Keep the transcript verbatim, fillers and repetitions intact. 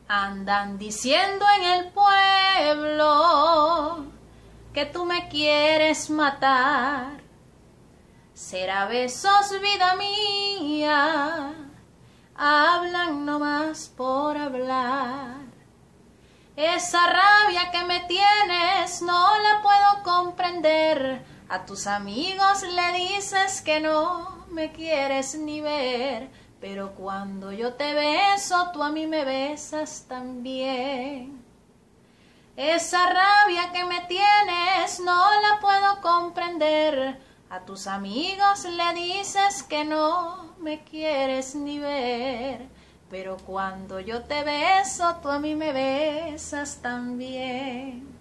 Andan diciendo en el pueblo que tú me quieres matar. Será besos, vida mía, hablan nomás por hablar. Esa rabia que me tienes no la puedo comprender. A tus amigos le dices que no me quieres ni ver, pero cuando yo te beso, tú a mí me besas también. Esa rabia que me tienes no la puedo comprender. A tus amigos le dices que no me quieres ni ver, pero cuando yo te beso, tú a mí me besas también.